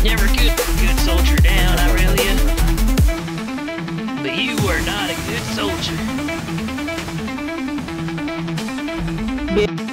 Never good soldier down, I really am. But you are not a good soldier.